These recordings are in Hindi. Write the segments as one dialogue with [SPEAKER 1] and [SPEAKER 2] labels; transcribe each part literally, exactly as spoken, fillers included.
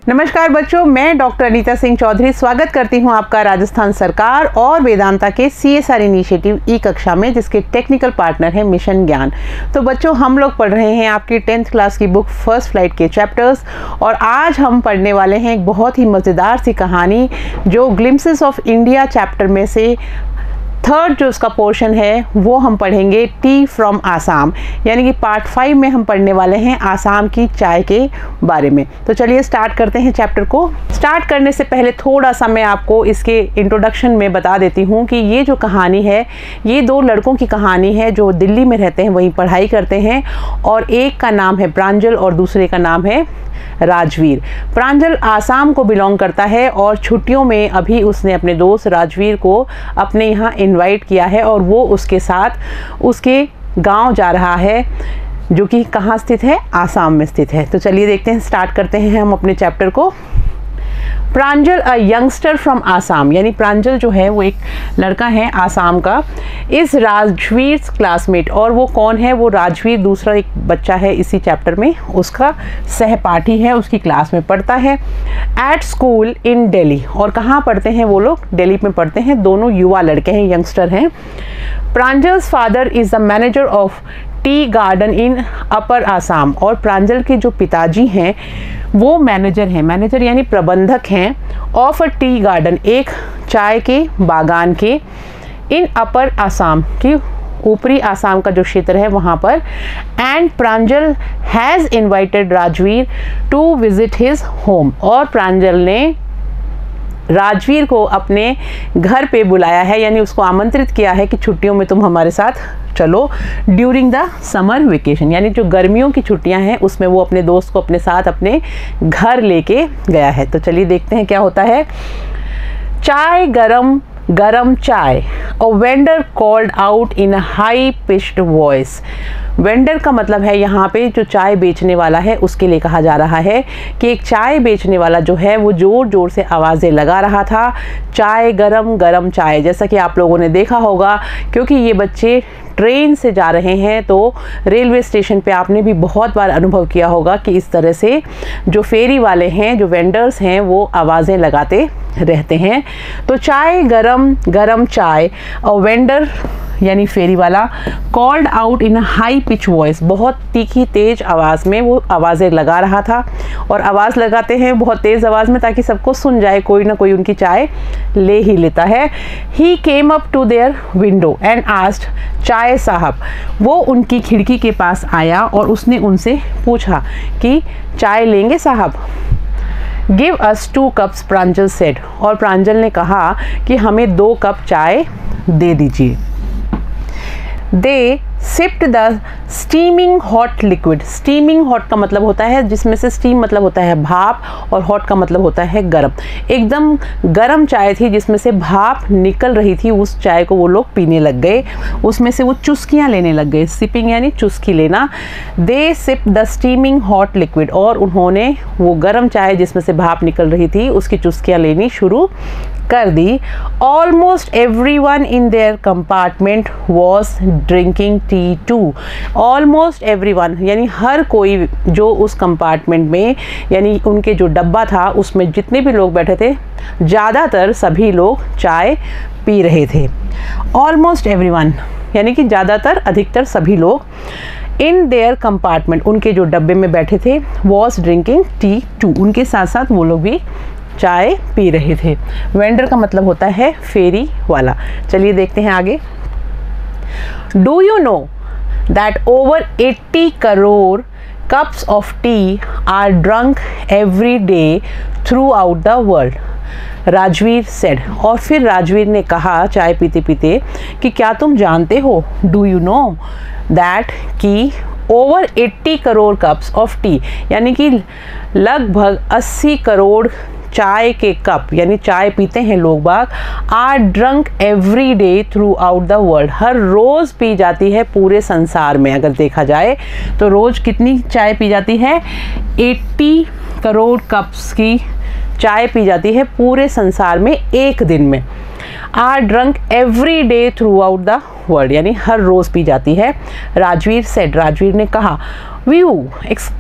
[SPEAKER 1] नमस्कार बच्चों, मैं डॉक्टर अनीता सिंह चौधरी स्वागत करती हूं आपका राजस्थान सरकार और वेदांता के C S R initiative e कक्षा में, जिसके टेक्निकल पार्टनर है मिशन ज्ञान। तो बच्चों, हम लोग पढ़ रहे हैं आपकी टेंथ क्लास की बुक फर्स्ट फ्लाइट के चैप्टर्स, और आज हम पढ़ने वाले हैं एक बहुत ही मज़ेदार सी कहानी जो ग्लिम्पसेस ऑफ इंडिया चैप्टर में से थर्ड जो उसका पोर्शन है वो हम पढ़ेंगे, टी फ्रॉम आसाम, यानी कि पार्ट फाइव में हम पढ़ने वाले हैं आसाम की चाय के बारे में। तो चलिए स्टार्ट करते हैं चैप्टर को। स्टार्ट करने से पहले थोड़ा सा मैं आपको इसके इंट्रोडक्शन में बता देती हूँ कि ये जो कहानी है ये दो लड़कों की कहानी है जो दिल्ली में रहते हैं, वहीं पढ़ाई करते हैं, और एक का नाम है प्रांजल और दूसरे का नाम है राजवीर। प्रांजल आसाम को बिलोंग करता है और छुट्टियों में अभी उसने अपने दोस्त राजवीर को अपने यहाँ इनवाइट किया है और वो उसके साथ उसके गांव जा रहा है, जो कि कहाँ स्थित है, आसाम में स्थित है। तो चलिए देखते हैं, स्टार्ट करते हैं हम अपने चैप्टर को। Pranjal a youngster from Assam, यानी प्रांजल जो है वो एक लड़का है आसाम का, इस राजवीर क्लासमेट। और वो कौन है? वो राजवीर दूसरा एक बच्चा है इसी चैप्टर में, उसका सहपाठी है, उसकी क्लास में पढ़ता है। एट स्कूल इन दिल्ली, और कहाँ पढ़ते हैं वो लोग? दिल्ली में पढ़ते हैं। दोनों युवा लड़के हैं, यंगस्टर हैं। Pranjal's father is the manager of tea garden in upper Assam, और प्रांजल के जो पिताजी हैं वो मैनेजर हैं, मैनेजर यानी प्रबंधक हैं, ऑफ अ टी गार्डन, एक चाय के बागान के, इन अपर आसाम की ऊपरी आसाम का जो क्षेत्र है वहाँ पर। And Pranjal has invited Rajveer to visit his home, और प्रांजल ने राजवीर को अपने घर पे बुलाया है, यानी उसको आमंत्रित किया है कि छुट्टियों में तुम हमारे साथ चलो, ड्यूरिंग द समर वेकेशन, यानी जो गर्मियों की छुट्टियां हैं उसमें वो अपने दोस्त को अपने साथ अपने घर लेके गया है। तो चलिए देखते हैं क्या होता है। चाय गरम गरम चाय, a vendor called out in a high pitched voice. Vendor का मतलब है यहाँ पे जो चाय बेचने वाला है उसके लिए कहा जा रहा है कि एक चाय बेचने वाला जो है वो ज़ोर ज़ोर से आवाज़ें लगा रहा था, चाय गरम गरम चाय। जैसा कि आप लोगों ने देखा होगा, क्योंकि ये बच्चे ट्रेन से जा रहे हैं, तो रेलवे स्टेशन पे आपने भी बहुत बार अनुभव किया होगा कि इस तरह से जो फेरी वाले हैं, जो वेंडर्स हैं, वो आवाज़ें लगाते रहते हैं। तो चाय गरम गरम चाय, और वेंडर यानी फेरी वाला, called out in high pitch voice, बहुत तीखी तेज आवाज़ में वो आवाज़ें लगा रहा था। और आवाज़ लगाते हैं बहुत तेज़ आवाज़ में ताकि सबको सुन जाए, कोई ना कोई उनकी चाय ले ही लेता है। He came up to their window and asked, chai sahib, वो उनकी खिड़की के पास आया और उसने उनसे पूछा कि चाय लेंगे साहब? Give us two cups, Pranjal said, और प्रांजल ने कहा कि हमें दो कप चाय दे दीजिए। They sipped the steaming hot liquid. Steaming hot का मतलब होता है, जिसमें से स्टीम मतलब होता है भाप और हॉट का मतलब होता है गर्म। एकदम गर्म चाय थी जिसमें से भाप निकल रही थी, उस चाय को वो लोग पीने लग गए, उसमें से वो चुस्कियाँ लेने लग गए। सिपिंग यानी चुस्की लेना। They sip the steaming hot liquid, और उन्होंने वो गर्म चाय जिसमें से भाप निकल रही थी उसकी चुस्कियाँ लेनी शुरू कर दी। Almost every one in their compartment was drinking tea too. Almost every one यानी हर कोई जो उस कंपार्टमेंट में, यानी उनके जो डब्बा था उसमें जितने भी लोग बैठे थे, ज़्यादातर सभी लोग चाय पी रहे थे। ऑलमोस्ट एवरी वन यानी कि ज़्यादातर, अधिकतर सभी लोग। इन देयर कंपार्टमेंट, उनके जो डब्बे में बैठे थे, वॉज ड्रिंकिंग टी टू, उनके साथ साथ वो लोग भी चाय पी रहे थे। वेंडर का मतलब होता है फेरी वाला। चलिए देखते हैं आगे। Do you know that over eighty crore cups of tea are drunk every day throughout the world, Rajveer said. और फिर राजवीर ने कहा चाय पीते पीते कि क्या तुम जानते हो, डू यू नो दैट, कि ओवर अस्सी करोड़ कप्स ऑफ टी, यानी कि लगभग अस्सी करोड़ चाय के कप, यानी चाय पीते हैं लोग बाग, are drunk every day throughout the world, हर रोज़ पी जाती है पूरे संसार में। अगर देखा जाए तो रोज़ कितनी चाय पी जाती है? अस्सी करोड़ कप्स की चाय पी जाती है पूरे संसार में एक दिन में। Are drunk every day throughout the world, यानी हर रोज़ पी जाती है। राजवीर सेड, राजवीर ने कहा। व्यू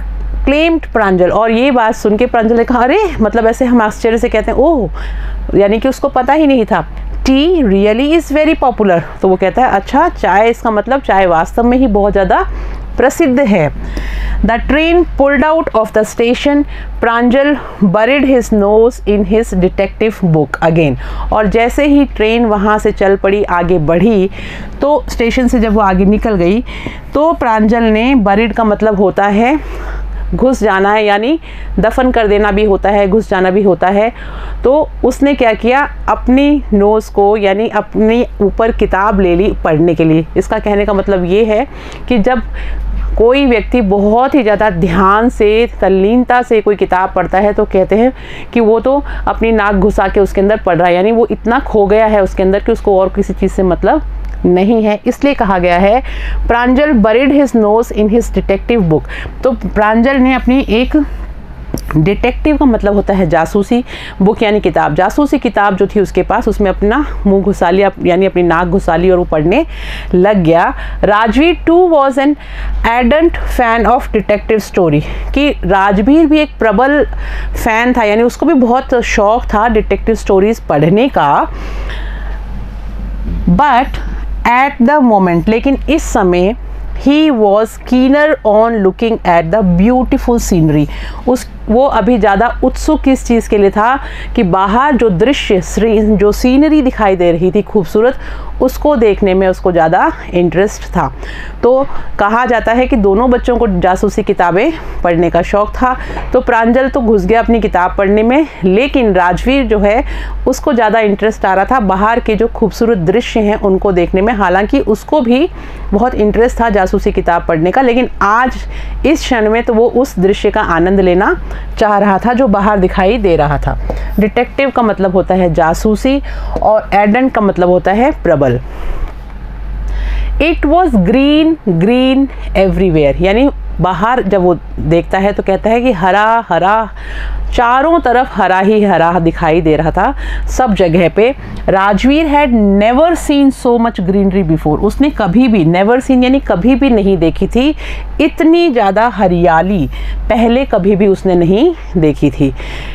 [SPEAKER 1] एक्लेम्ड प्रांजल, और ये बात सुन के प्रांजल ने कहा अरे, मतलब ऐसे हम आश्चर्य से कहते हैं ओह, यानी कि उसको पता ही नहीं था, tea really is very popular. तो वो कहता है अच्छा, चाय, इसका मतलब चाय वास्तव में ही बहुत ज़्यादा प्रसिद्ध है। The train pulled out of the station, Pranjal buried his nose in his detective book again. और जैसे ही ट्रेन वहाँ से चल पड़ी, आगे बढ़ी, तो स्टेशन से जब वो आगे निकल गई तो प्रांजल ने, बरिड का मतलब होता है घुस जाना है, यानी दफन कर देना भी होता है, घुस जाना भी होता है। तो उसने क्या किया, अपनी नोज़ को यानी अपने ऊपर किताब ले ली पढ़ने के लिए। इसका कहने का मतलब ये है कि जब कोई व्यक्ति बहुत ही ज़्यादा ध्यान से, तल्लीनता से कोई किताब पढ़ता है तो कहते हैं कि वो तो अपनी नाक घुसा के उसके अंदर पढ़ रहा है, यानी वो इतना खो गया है उसके अंदर कि उसको और किसी चीज़ से मतलब नहीं है। इसलिए कहा गया है Pranjal buried his nose in his detective book. तो प्रांजल ने अपनी एक, डिटेक्टिव का मतलब होता है जासूसी, बुक यानी किताब, जासूसी किताब जो थी उसके पास, उसमें अपना मुंह घुसा लिया, यानी अपनी नाक घुसा ली और वो पढ़ने लग गया। Rajveer too was an ardent fan of detective story, कि राजवीर भी एक प्रबल फैन था, यानी उसको भी बहुत शौक था डिटेक्टिव स्टोरीज पढ़ने का। बट एट द मोमेंट, लेकिन इस समय, he was keener on looking at the beautiful scenery, उस वो अभी ज़्यादा उत्सुक किस चीज़ के लिए था कि बाहर जो दृश्य, जो सीनरी दिखाई दे रही थी खूबसूरत, उसको देखने में उसको ज़्यादा इंटरेस्ट था। तो कहा जाता है कि दोनों बच्चों को जासूसी किताबें पढ़ने का शौक़ था। तो प्रांजल तो घुस गया अपनी किताब पढ़ने में, लेकिन राजवीर जो है उसको ज़्यादा इंटरेस्ट आ रहा था बाहर के जो खूबसूरत दृश्य हैं उनको देखने में। हालांकि उसको भी बहुत इंटरेस्ट था जासूसी किताब पढ़ने का, लेकिन आज इस क्षण में तो वो उस दृश्य का आनंद लेना चाह रहा था जो बाहर दिखाई दे रहा था। डिटेक्टिव का मतलब होता है जासूसी और एडेंट का मतलब होता है प्रबल। It was green green everywhere, यानी बाहर जब वो देखता है तो कहता है कि हरा हरा, चारों तरफ हरा ही हरा दिखाई दे रहा था सब जगह पे। Rajveer had never seen so much greenery before, उसने कभी भी, नेवर सीन यानी कभी भी नहीं देखी थी इतनी ज़्यादा हरियाली, पहले कभी भी उसने नहीं देखी थी।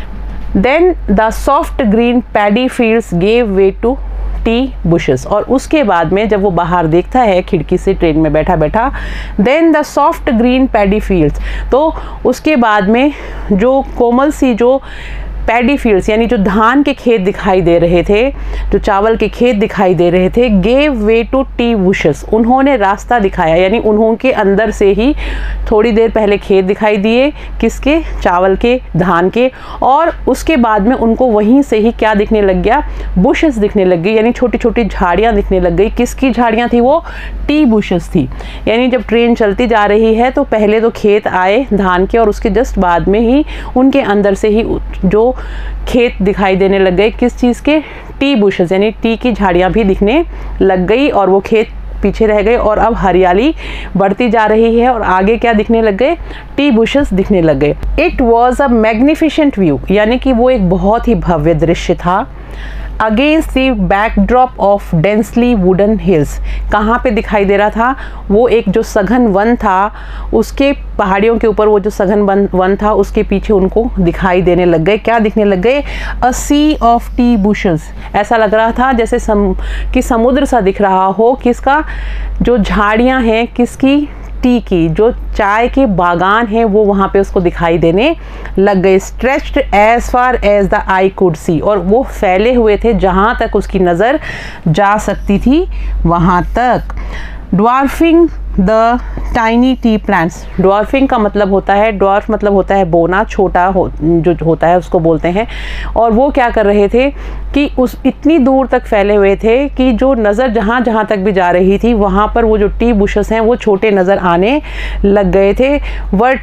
[SPEAKER 1] Then the soft green paddy fields gave way to tea bushes, और उसके बाद में जब वो बाहर देखता है खिड़की से ट्रेन में बैठा बैठा, then the soft green paddy fields, तो उसके बाद में जो कोमल सी जो पैडी फील्ड्स यानी जो धान के खेत दिखाई दे रहे थे, जो चावल के खेत दिखाई दे रहे थे, gave way to tea bushes, उन्होंने रास्ता दिखाया, यानी उन्हों के अंदर से ही थोड़ी देर पहले खेत दिखाई दिए, किसके, चावल के, धान के, और उसके बाद में उनको वहीं से ही क्या दिखने लग गया, बुशेस दिखने लग गई, यानी छोटी छोटी झाड़ियाँ दिखने लग गई। किसकी झाड़ियाँ थी वो, टी बुशेस थी। यानी जब ट्रेन चलती जा रही है तो पहले तो खेत आए धान के, और उसके जस्ट बाद में ही उनके अंदर से ही जो खेत दिखाई देने लग गए, किस चीज़ के, टी बुशेस, यानी टी की झाड़ियाँ भी दिखने लग गई, और वो खेत पीछे रह गए और अब हरियाली बढ़ती जा रही है और आगे क्या दिखने लग गए, टी बुशेस दिखने लग गए। It was a magnificent view, यानी कि वो एक बहुत ही भव्य दृश्य था। Against the backdrop of densely wooden hills, कहाँ पे दिखाई दे रहा था, वो एक जो सघन वन था उसके पहाड़ियों के ऊपर, वो जो सघन वन वन था उसके पीछे उनको दिखाई देने लग गए, क्या दिखने लग गए, a sea of tea bushes, ऐसा लग रहा था जैसे सम, कि समुद्र सा दिख रहा हो, किसका, जो झाड़ियाँ हैं किसकी, टी की, जो चाय के बागान हैं वो वहाँ पे उसको दिखाई देने लग गए। Stretched as far as the eye could see, और वो फैले हुए थे जहाँ तक उसकी नज़र जा सकती थी वहाँ तक। Dwarfing the tiny tea plants, dwarfing का मतलब होता है, ड्वार्फ मतलब होता है बोना, छोटा हो, जो होता है उसको बोलते हैं। और वो क्या कर रहे थे कि उस इतनी दूर तक फैले हुए थे कि जो नज़र जहाँ जहाँ तक भी जा रही थी वहाँ पर वो जो टी बुशेस हैं वो छोटे नज़र आने लग गए थे। But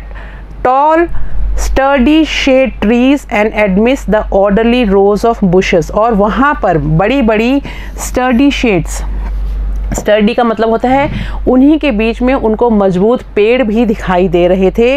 [SPEAKER 1] tall sturdy shade trees and एडमिस the orderly rows of bushes, और वहाँ पर बड़ी बड़ी स्टर्डी शेड्स, स्टर्डी का मतलब होता है उन्हीं के बीच में उनको मजबूत पेड़ भी दिखाई दे रहे थे।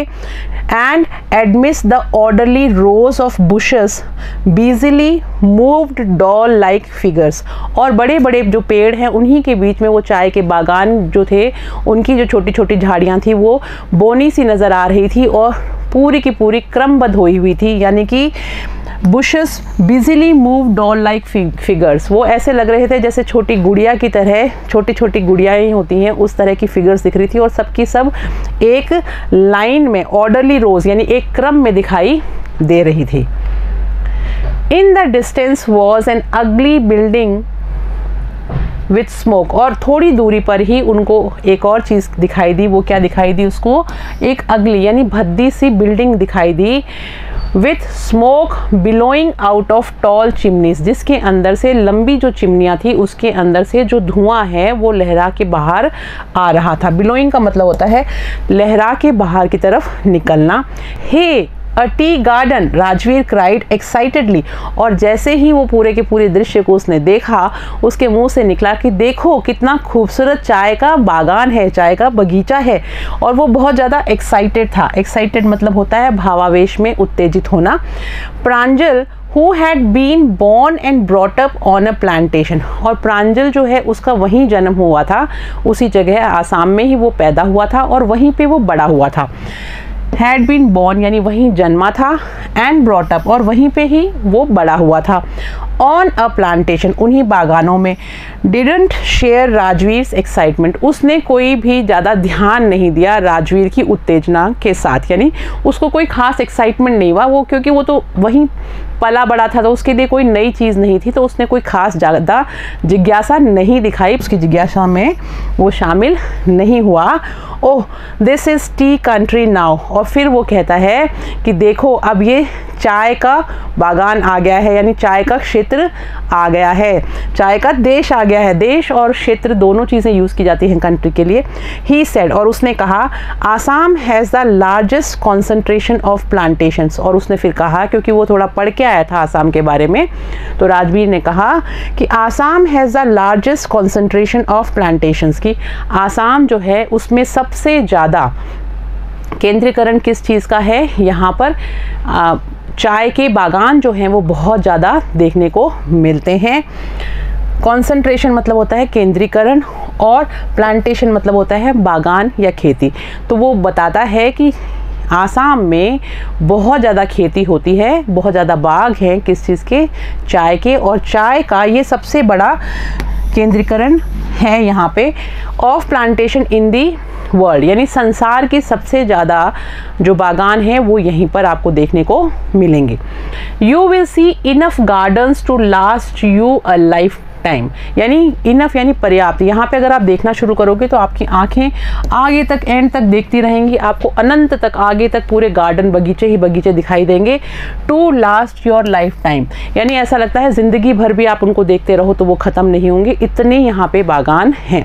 [SPEAKER 1] एंड एडमिस the orderly rows of bushes busily moved doll like figures, और बड़े बड़े जो पेड़ हैं उन्हीं के बीच में वो चाय के बागान जो थे उनकी जो छोटी छोटी झाड़ियाँ थी वो बोनी सी नज़र आ रही थी, और पूरी की पूरी क्रमबद्ध हुई हुई थी, यानी कि bushes busily move doll like figures. वो ऐसे लग रहे थे जैसे छोटी गुड़िया की तरह, छोटी छोटी गुड़ियाएँ होती हैं उस तरह की फिगर्स दिख रही थी, और सबकी सब एक लाइन में ऑर्डरली रोज यानी एक क्रम में दिखाई दे रही थी। In the distance was an ugly building with smoke, और थोड़ी दूरी पर ही उनको एक और चीज़ दिखाई दी। वो क्या दिखाई दी उसको? एक अगली यानी भद्दी सी बिल्डिंग दिखाई दी with smoke billowing out of tall chimneys, जिसके अंदर से लंबी जो चिमनियाँ थी उसके अंदर से जो धुआं है वो लहरा के बाहर आ रहा था। बिलोइंग का मतलब होता है लहरा के बाहर की तरफ निकलना। Hey a tea garden, Rajveer cried excitedly, और जैसे ही वो पूरे के पूरे दृश्य को उसने देखा उसके मुंह से निकला कि देखो कितना खूबसूरत चाय का बागान है, चाय का बगीचा है। और वो बहुत ज़्यादा एक्साइटेड था। एक्साइटेड मतलब होता है भावावेश में उत्तेजित होना। प्रांजल who had been born and brought up on a plantation, और प्रांजल जो है उसका वहीं जन्म हुआ था, उसी जगह आसाम में ही वो पैदा हुआ था और वहीं पे वो बड़ा हुआ था। हैड बीन बॉर्न यानी वहीं जन्मा था, एंड ब्रॉट अप और वहीं पे ही वो बड़ा हुआ था, ऑन अ प्लांटेशन उन्हीं बागानों में। डिडंट शेयर राजवीर एक्साइटमेंट, उसने कोई भी ज़्यादा ध्यान नहीं दिया राजवीर की उत्तेजना के साथ, यानी उसको कोई खास एक्साइटमेंट नहीं हुआ वो, क्योंकि वो तो वहीं पला बड़ा था तो उसके लिए कोई नई चीज़ नहीं थी, तो उसने कोई खास ज़्यादा जिज्ञासा नहीं दिखाई, उसकी जिज्ञासा में वो शामिल नहीं हुआ। Oh this is tea country now, और फिर वो कहता है कि देखो अब ये चाय का बागान आ गया है, यानी चाय का क्षेत्र आ गया है, चाय का देश आ गया है। देश और क्षेत्र दोनों चीज़ें यूज़ की जाती हैं कंट्री के लिए। ही सेड, और उसने कहा Assam has the largest concentration of plantations, और उसने फिर कहा क्योंकि वो थोड़ा पढ़ के आया था आसाम के बारे में, तो राजवीर ने कहा कि Assam has the largest concentration of plantations, की आसाम जो है उसमें सबसे ज़्यादा केंद्रीकरण किस चीज़ का है, यहाँ पर आ, चाय के बागान जो हैं वो बहुत ज़्यादा देखने को मिलते हैं। कॉन्सेंट्रेशन मतलब होता है केंद्रीकरण, और प्लांटेशन मतलब होता है बागान या खेती। तो वो बताता है कि आसाम में बहुत ज़्यादा खेती होती है, बहुत ज़्यादा बाग हैं किस चीज़ के? चाय के, और चाय का ये सबसे बड़ा केंद्रीकरण है यहाँ पे। Of plantation in the world, यानी संसार के सबसे ज़्यादा जो बागान हैं वो यहीं पर आपको देखने को मिलेंगे। You will see enough gardens to last you a life time, यानी इनफ यानी पर्याप्त। यहाँ पे अगर आप देखना शुरू करोगे तो आपकी आंखें आगे तक एंड तक देखती रहेंगी, आपको अनंत तक आगे तक पूरे गार्डन बगीचे ही बगीचे दिखाई देंगे। To last your lifetime, यानी ऐसा लगता है ज़िंदगी भर भी आप उनको देखते रहो तो वो ख़त्म नहीं होंगे, इतने यहाँ पे बागान हैं।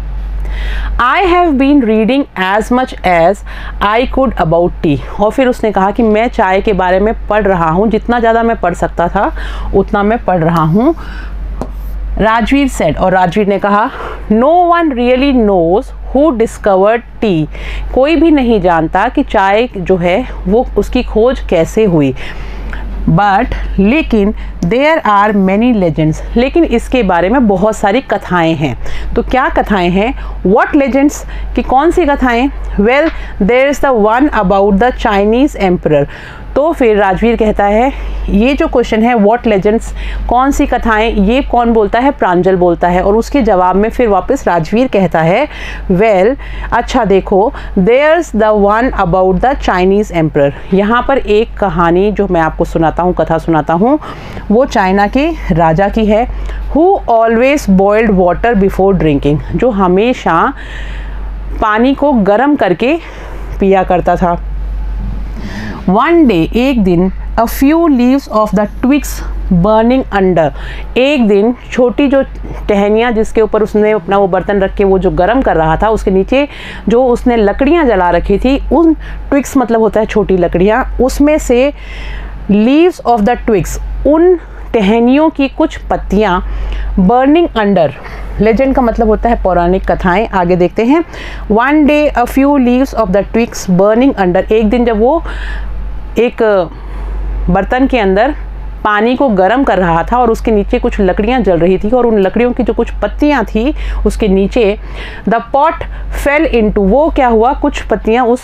[SPEAKER 1] I have been reading as much as I could about tea, और फिर उसने कहा कि मैं चाय के बारे में पढ़ रहा हूँ, जितना ज़्यादा मैं पढ़ सकता था उतना मैं पढ़ रहा हूँ। राजवीर सेड, और राजवीर ने कहा no one really knows who discovered tea, कोई भी नहीं जानता कि चाय जो है वो उसकी खोज कैसे हुई। बट लेकिन देयर आर मैनी लेजेंड्स, लेकिन इसके बारे में बहुत सारी कथाएं हैं। तो क्या कथाएं हैं? व्हाट लेजेंड्स, कि कौन सी कथाएं? Well there is the one about the Chinese emperor. तो फिर राजवीर कहता है ये जो क्वेश्चन है व्हाट लेजेंड्स, कौन सी कथाएं, ये कौन बोलता है? प्रांजल बोलता है, और उसके जवाब में फिर वापस राजवीर कहता है वेल well, अच्छा देखो there's the one about the Chinese emperor, यहाँ पर एक कहानी जो मैं आपको सुनाता हूँ, कथा सुनाता हूँ, वो चाइना के राजा की है। Who always boiled water before drinking, जो हमेशा पानी को गर्म करके पिया करता था। वन डे, एक दिन, a few leaves of the twigs burning under, एक दिन छोटी जो टहनियाँ जिसके ऊपर उसने अपना वो बर्तन रख के वो जो गर्म कर रहा था उसके नीचे जो उसने लकड़ियाँ जला रखी थी, उन ट्विग्स मतलब होता है छोटी लकड़ियाँ, उसमें से लीव्स ऑफ द ट्विग्स, उन टहनियों की कुछ पत्तियाँ बर्निंग अंडर, लेजेंड का मतलब होता है पौराणिक कथाएं। आगे देखते हैं। One day a few leaves of the twigs burning under, एक दिन जब वो एक बर्तन के अंदर पानी को गर्म कर रहा था और उसके नीचे कुछ लकड़ियां जल रही थी और उन लकड़ियों की जो कुछ पत्तियां थी उसके नीचे, द पॉट फेल इनटू, वो क्या हुआ, कुछ पत्तियां उस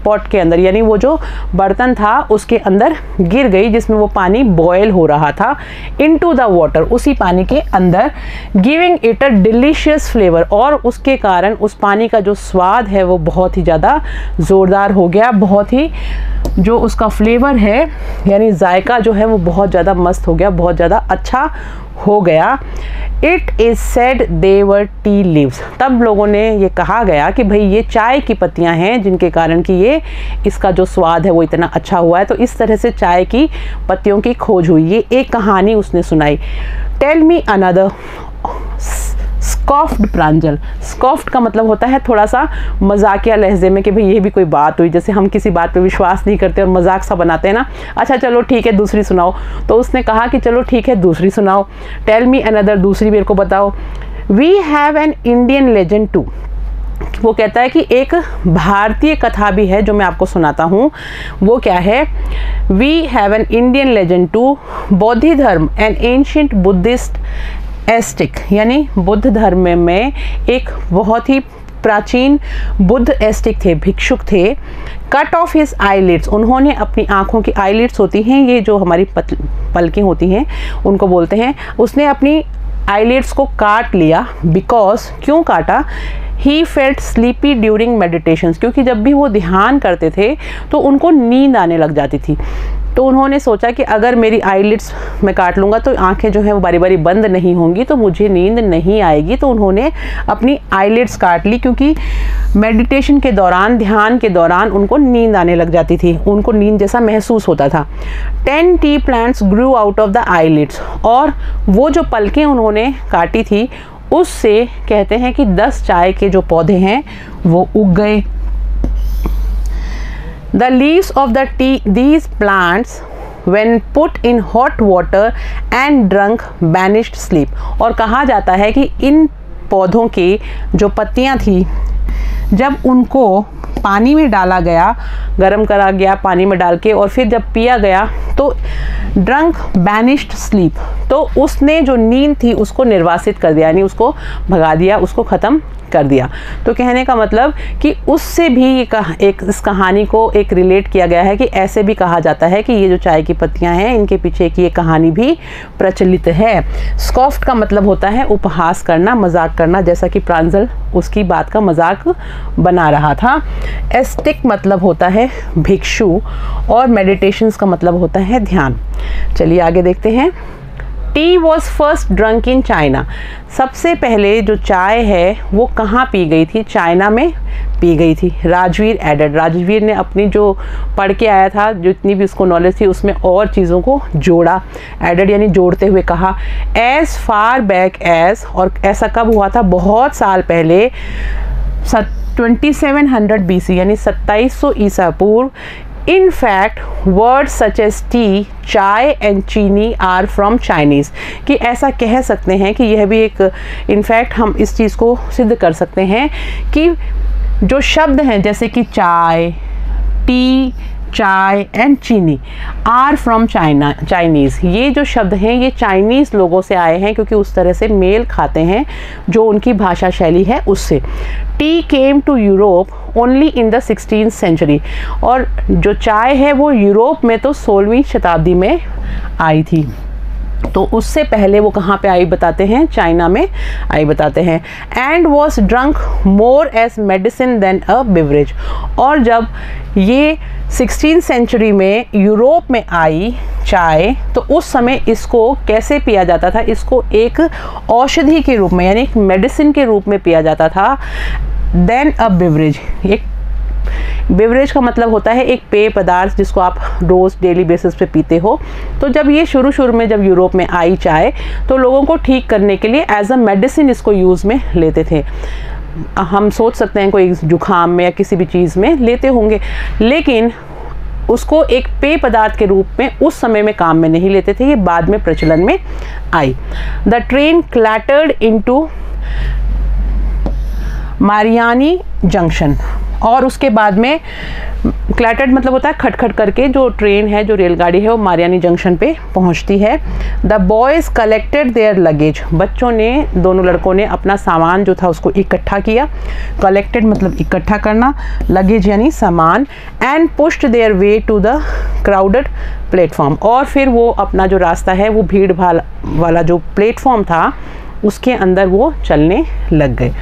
[SPEAKER 1] पॉट के अंदर, यानी वो जो बर्तन था उसके अंदर गिर गई जिसमें वो पानी बॉयल हो रहा था, इनटू द वाटर, उसी पानी के अंदर, giving it a delicious flavour, और उसके कारण उस पानी का जो स्वाद है वो बहुत ही ज़्यादा ज़ोरदार हो गया, बहुत ही जो उसका फ्लेवर है यानी जायका जो है वो बहुत ज़्यादा मस्त हो गया, बहुत ज़्यादा अच्छा हो गया। It is said they were tea leaves, तब लोगों ने ये कहा गया कि भाई ये चाय की पत्तियां हैं जिनके कारण कि ये इसका जो स्वाद है वो इतना अच्छा हुआ है। तो इस तरह से चाय की पत्तियों की खोज हुई। ये एक कहानी उसने सुनाई। टेल मी अनदर स्कॉफ्ड प्रांजल। स्कॉफ्ड का मतलब होता है थोड़ा सा मजाकिया लहजे में कि भाई ये भी कोई बात हुई, जैसे हम किसी बात पे विश्वास नहीं करते और मजाक सा बनाते हैं ना, अच्छा चलो ठीक है दूसरी सुनाओ। तो उसने कहा कि चलो ठीक है दूसरी सुनाओ, टेल मी अनदर, दूसरी मेरे को बताओ। We have an Indian legend too, वो कहता है कि एक भारतीय कथा भी है जो मैं आपको सुनाता हूँ। वो क्या है? We have an Indian legend too, बौद्ध धर्म एन एंशिएंट बुद्धिस्ट एस्टिक, यानी बुद्ध धर्म में एक बहुत ही प्राचीन बुद्ध एस्टिक थे, भिक्षुक थे। कट ऑफ हिज आईलिड्स, उन्होंने अपनी आँखों की आईलिड्स होती हैं, ये जो हमारी पलकें होती हैं उनको बोलते हैं, उसने अपनी आईलिड्स को काट लिया। बिकॉज, क्यों काटा? He felt sleepy during meditations, क्योंकि जब भी वो ध्यान करते थे तो उनको नींद आने लग जाती थी। तो उन्होंने सोचा कि अगर मेरी आईलिड्स मैं काट लूँगा तो आंखें जो हैं वो बारी बारी बंद नहीं होंगी तो मुझे नींद नहीं आएगी। तो उन्होंने अपनी आईलिड्स काट ली, क्योंकि मेडिटेशन के दौरान, ध्यान के दौरान उनको नींद आने लग जाती थी, उनको नींद जैसा महसूस होता था। Ten tea plants grew out of the eyelids, और वो जो पलकें उन्होंने काटी थी उससे कहते हैं कि दस चाय के जो पौधे हैं वो उग गए। The leaves of the tea, these plants, when put in hot water and drunk, banished sleep। और कहा जाता है कि इन पौधों की जो पत्तियां थी जब उनको पानी में डाला गया, गरम करा गया पानी में डाल के, और फिर जब पिया गया तो ड्रंक बैनिश्ड स्लीप, तो उसने जो नींद थी उसको निर्वासित कर दिया, यानी उसको भगा दिया, उसको ख़त्म कर दिया। तो कहने का मतलब कि उससे भी ये कहा, एक इस कहानी को एक रिलेट किया गया है कि ऐसे भी कहा जाता है कि ये जो चाय की पत्तियां हैं इनके पीछे की ये कहानी भी प्रचलित है। स्कॉफ्ड का मतलब होता है उपहास करना, मजाक करना, जैसा कि प्रांजल उसकी बात का मजाक बना रहा था। एस्टिक मतलब होता है भिक्षु, और मेडिटेशंस का मतलब होता है ध्यान। चलिए आगे देखते हैं। Tea was first drunk in China, सबसे पहले जो चाय है वो कहाँ पी गई थी? चाइना में पी गई थी। राजवीर एडेड, राजवीर ने अपनी जो पढ़ के आया था, जितनी भी उसको नॉलेज थी उसमें और चीज़ों को जोड़ा। एडेड यानी जोड़ते हुए कहा। एज फार बैक एज, और ऐसा कब हुआ था? बहुत साल पहले, twenty seven hundred B C, यानी सत्ताईस सौ ईसा पूर्व। In fact, words such as tea, chai and chini are from Chinese, कि ऐसा कह सकते हैं कि यह भी एक, इनफैक्ट हम इस चीज़ को सिद्ध कर सकते हैं कि जो शब्द हैं जैसे कि चाय, टी, चाय and chini are from China, Chinese, ये जो शब्द हैं ये चाइनीज़ लोगों से आए हैं, क्योंकि उस तरह से मेल खाते हैं जो उनकी भाषा शैली है उससे। Tea came to Europe only in the sixteen century, और जो चाय है वो यूरोप में तो सोलहवीं शताब्दी में आई थी। तो उससे पहले वो कहाँ पे आई बताते हैं? चाइना में आई बताते हैं। And was drunk more as medicine than a beverage, और जब ये सिक्सटीन सेंचुरी में यूरोप में आई चाय तो उस समय इसको कैसे पिया जाता था? इसको एक औषधि के रूप में, यानी एक मेडिसिन के रूप में पिया जाता था। देन अ बिवरेज, एक बेवरेज का मतलब होता है एक पेय पदार्थ जिसको आप रोज़ डेली बेसिस पे पीते हो। तो जब ये शुरू शुरू में जब यूरोप में आई चाय तो लोगों को ठीक करने के लिए एज अ मेडिसिन इसको यूज़ में लेते थे। हम सोच सकते हैं कोई जुखाम में या किसी भी चीज़ में लेते होंगे, लेकिन उसको एक पेय पदार्थ के रूप में उस समय में काम में नहीं लेते थे, ये बाद में प्रचलन में आई। The train clattered into Mariani junction, और उसके बाद में क्लैटर्ड मतलब होता है खटखट करके जो ट्रेन है, जो रेलगाड़ी है, वो मारियानी जंक्शन पे पहुंचती है। The boys collected their luggage, बच्चों ने, दोनों लड़कों ने अपना सामान जो था उसको इकट्ठा किया। कलेक्टेड मतलब इकट्ठा करना, लगेज यानी सामान। And pushed their way to the crowded platform, और फिर वो अपना जो रास्ता है वो भीड़ भाड़ वाला जो प्लेटफॉर्म था उसके अंदर वो चलने लग गए।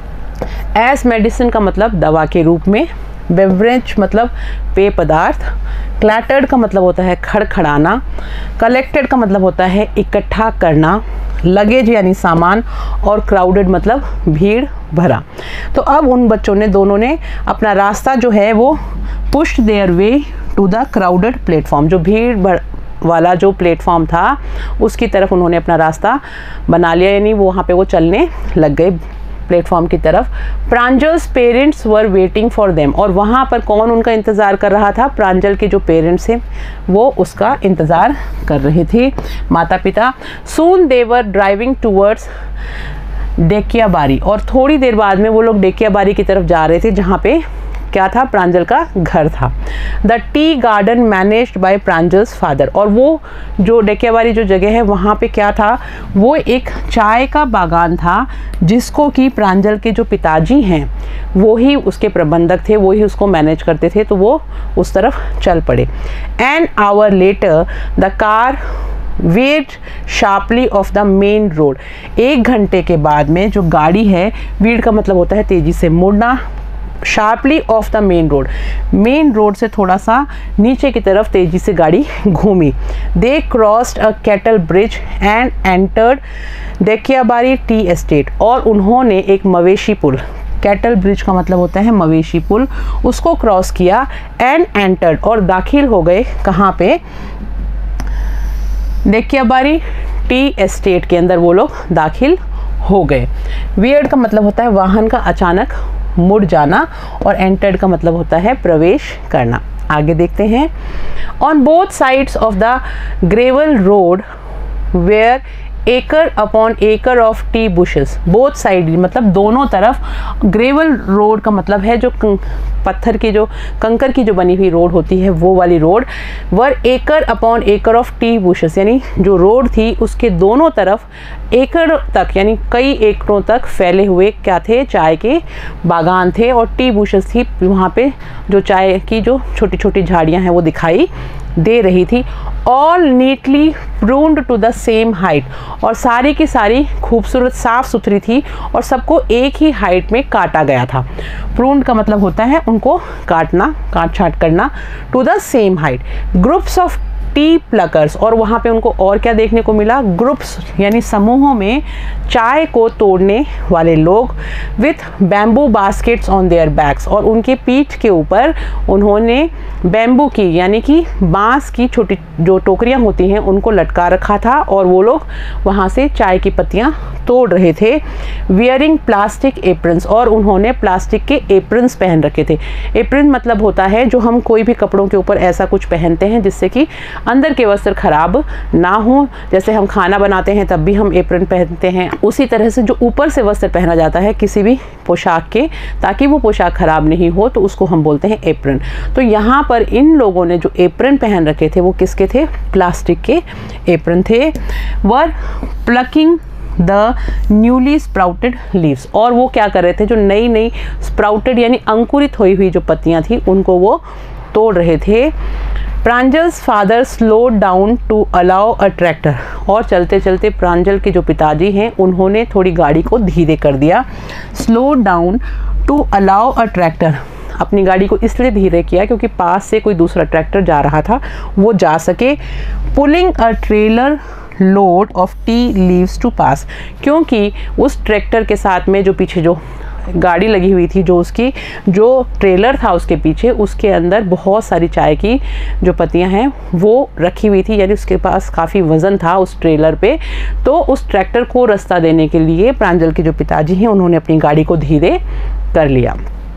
[SPEAKER 1] एज मेडिसिन का मतलब दवा के रूप में। बेवरेज मतलब पेय पदार्थ। क्लैटर्ड का मतलब होता है खड़खड़ाना। कलेक्टेड का मतलब होता है इकट्ठा करना। लगेज यानी सामान। और क्राउडेड मतलब भीड़ भरा। तो अब उन बच्चों ने, दोनों ने अपना रास्ता जो है वो pushed their way to the crowded platform, जो भीड़ भर वाला जो प्लेटफॉर्म था उसकी तरफ उन्होंने अपना रास्ता बना लिया, यानी वो वहाँ पे वो चलने लग गए प्लेटफॉर्म की तरफ। Pranjal's parents were waiting for them, और वहाँ पर कौन उनका इंतज़ार कर रहा था? प्रांजल के जो पेरेंट्स हैं वो उसका इंतज़ार कर रहे थे, माता पिता। सून दे वर ड्राइविंग टूवर्ड्स डेकियाबारी, और थोड़ी देर बाद में वो लोग डेकियाबारी की तरफ जा रहे थे जहाँ पे क्या था? प्रांजल का घर था। The tea garden managed by Pranjal's father, और वो जो डेकियाबारी जो जगह है वहाँ पे क्या था? वो एक चाय का बागान था जिसको कि प्रांजल के जो पिताजी हैं वो ही उसके प्रबंधक थे, वो ही उसको मैनेज करते थे, तो वो उस तरफ चल पड़े। An hour later the car veered sharply off the main road, एक घंटे के बाद में जो गाड़ी है, वीड का मतलब होता है तेज़ी से मुड़ना, sharply off the main road, main road से थोड़ा सा नीचे की तरफ तेजी से गाड़ी घूमी। They crossed a cattle bridge and entered Dekiabari tea estate, और उन्होंने एक मवेशी पुल, कैटल ब्रिज का मतलब होता है मवेशी पुल, उसको क्रॉस किया। एंड एंटर्ड, और दाखिल हो गए कहाँ पे? डेकियाबारी टी एस्टेट के अंदर वो लोग दाखिल हो गए। वियर्ड का मतलब होता है वाहन का अचानक मुड़ जाना, और एंटर्ड का मतलब होता है प्रवेश करना। आगे देखते हैं। On both sides of the gravel road were acre upon acre of tea bushes, both side मतलब दोनों तरफ। ग्रेवल रोड का मतलब है जो पत्थर की, जो कंकर की जो बनी हुई रोड होती है वो वाली road. Were acre upon acre of tea bushes, यानी जो रोड थी उसके दोनों तरफ एकड़ तक यानी कई एकड़ों तक फैले हुए क्या थे? चाय के बागान थे, और टी बुशेस थी वहाँ पे, जो चाय की जो छोटी छोटी झाड़ियाँ हैं वो दिखाई दे रही थी। All neatly pruned to the same height, और सारी की सारी खूबसूरत साफ़ सुथरी थी और सबको एक ही हाइट में काटा गया था। प्रून्ड का मतलब होता है उनको काटना, काट छाट करना। To the same height. Groups of tea pluckers, और वहाँ पे उनको और क्या देखने को मिला? ग्रुप्स यानी समूहों में चाय को तोड़ने वाले लोग। With bamboo baskets on their backs, और उनके पीठ के ऊपर उन्होंने बैम्बू की यानी कि बांस की छोटी जो टोकरियाँ होती हैं उनको लटका रखा था, और वो लोग वहाँ से चाय की पत्तियाँ तोड़ रहे थे। वियरिंग प्लास्टिक एप्रन्स, और उन्होंने प्लास्टिक के एप्रन्स पहन रखे थे। एप्रन मतलब होता है जो हम कोई भी कपड़ों के ऊपर ऐसा कुछ पहनते हैं जिससे कि अंदर के वस्त्र खराब ना हो। जैसे हम खाना बनाते हैं तब भी हम एप्रन पहनते हैं, उसी तरह से जो ऊपर से वस्त्र पहना जाता है किसी भी पोशाक के, ताकि वो पोशाक खराब नहीं हो, तो उसको हम बोलते हैं एप्रन। तो यहाँ पर इन लोगों ने जो एप्रन पहन रखे थे वो किसके थे? प्लास्टिक के एप्रन थे। Were plucking the newly sprouted leaves, और वो क्या कर रहे थे? जो नई नई स्प्राउटेड यानी अंकुरित हुई हुई जो पत्तियां थी उनको वो तोड़ रहे थे। Pranjal's father slow down to allow a tractor, और चलते चलते प्रांजल के जो पिताजी हैं उन्होंने थोड़ी गाड़ी को धीरे कर दिया। Slow down to allow a tractor, अपनी गाड़ी को इसलिए धीरे किया क्योंकि पास से कोई दूसरा ट्रैक्टर जा रहा था, वो जा सके। Pulling a trailer load of tea leaves to pass, क्योंकि उस ट्रैक्टर के साथ में जो पीछे जो गाड़ी लगी हुई थी, जो उसकी जो ट्रेलर था उसके पीछे, उसके अंदर बहुत सारी चाय की जो पत्तियां हैं वो रखी हुई थी, यानी उसके पास काफ़ी वज़न था उस ट्रेलर पे। तो उस ट्रैक्टर को रास्ता देने के लिए प्रांजल के जो पिताजी हैं उन्होंने अपनी गाड़ी को धीरे कर लिया।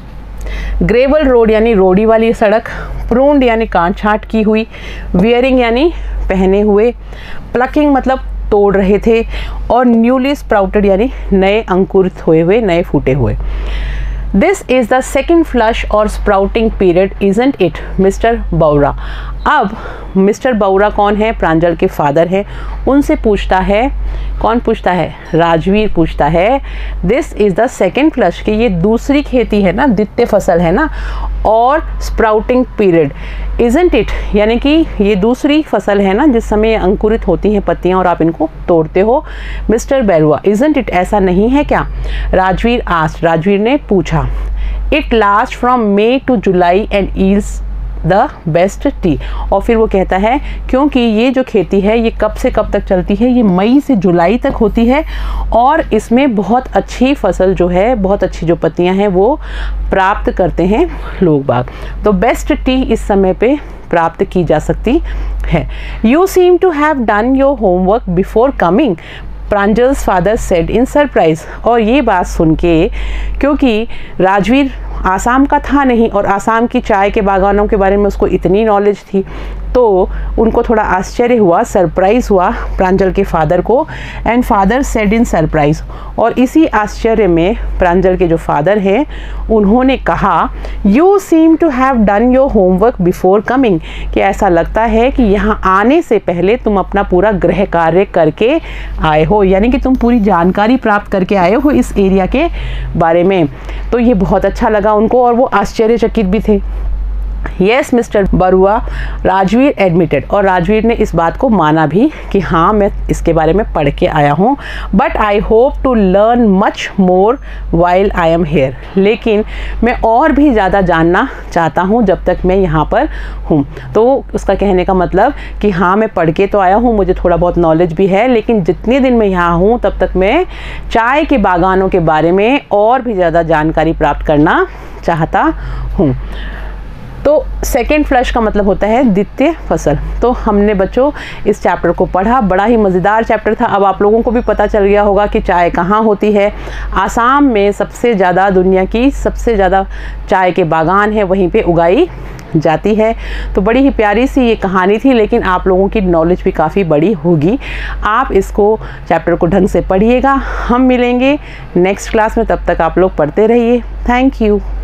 [SPEAKER 1] ग्रेवल रोड यानी रोडी वाली सड़क। प्रून्ड यानी काट छाट की हुई। वियरिंग यानी पहने हुए। प्लकिंग मतलब तोड़ रहे थे। और न्यूली स्प्राउटेड यानी नए अंकुरित हुए हुए, नए फूटे हुए। This is the second flush और sprouting period, isn't it mister Baura. अब मिस्टर बौरा कौन है? प्रांजल के फादर हैं। उनसे पूछता है, कौन पूछता है? राजवीर पूछता है, this is the second flush, कि ये दूसरी खेती है ना, द्वितीय फसल है ना, और स्प्राउटिंग पीरियड, इजंट इट, यानी कि ये दूसरी फसल है ना जिस समय अंकुरित होती हैं पत्तियां और आप इनको तोड़ते हो। मिस्टर बैरुआ, इजंट इट, ऐसा नहीं है क्या? राजवीर आस्क्ड, राजवीर ने पूछा। It last from May to July and yields the best tea, और फिर वो कहता है क्योंकि ये जो खेती है ये कब से कब तक चलती है? ये मई से जुलाई तक होती है, और इसमें बहुत अच्छी फसल जो है, बहुत अच्छी जो पत्तियां हैं वो प्राप्त करते हैं लोग बाग। तो बेस्ट टी इस समय पे प्राप्त की जा सकती है। You seem to have done your homework before coming, Pranjal's father said in surprise. और ये बात सुन के, क्योंकि राजवीर आसाम का था नहीं और आसाम की चाय के बागानों के बारे में उसको इतनी नॉलेज थी, तो उनको थोड़ा आश्चर्य हुआ, सरप्राइज़ हुआ प्रांजल के फादर को। And father said in surprise, और इसी आश्चर्य में प्रांजल के जो फादर हैं उन्होंने कहा, you seem to have done your homework before coming, कि ऐसा लगता है कि यहाँ आने से पहले तुम अपना पूरा गृह कार्य करके आए हो, यानी कि तुम पूरी जानकारी प्राप्त करके आए हो इस एरिया के बारे में। तो ये बहुत अच्छा लगा उनको और वो आश्चर्यचकित भी थे। Yes mister Barua, Rajveer admitted, और राजवीर ने इस बात को माना भी कि हाँ मैं इसके बारे में पढ़ के आया हूँ। But I hope to learn much more while I am here, लेकिन मैं और भी ज़्यादा जानना चाहता हूँ जब तक मैं यहाँ पर हूँ। तो उसका कहने का मतलब कि हाँ मैं पढ़ के तो आया हूँ, मुझे थोड़ा बहुत नॉलेज भी है, लेकिन जितने दिन मैं यहाँ हूँ तब तक मैं चाय के बागानों के बारे में और भी ज़्यादा जानकारी प्राप्त करना चाहता हूँ। तो सेकेंड फ्लश का मतलब होता है द्वितीय फसल। तो हमने बच्चों इस चैप्टर को पढ़ा, बड़ा ही मज़ेदार चैप्टर था। अब आप लोगों को भी पता चल गया होगा कि चाय कहाँ होती है। आसाम में सबसे ज़्यादा, दुनिया की सबसे ज़्यादा चाय के बागान है, वहीं पे उगाई जाती है। तो बड़ी ही प्यारी सी ये कहानी थी, लेकिन आप लोगों की नॉलेज भी काफ़ी बड़ी होगी। आप इसको चैप्टर को ढंग से पढ़िएगा। हम मिलेंगे नेक्स्ट क्लास में, तब तक आप लोग पढ़ते रहिए। Thank you.